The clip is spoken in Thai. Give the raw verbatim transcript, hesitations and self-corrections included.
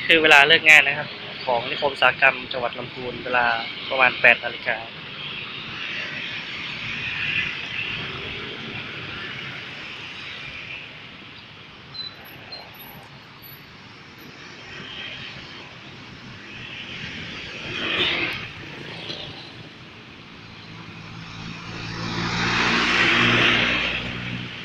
คือเวลาเลิกงานนะครับของนิคมอุตสาหกรรมจังหวัดลำพูนเวลาประมาณแปดนาฬิกา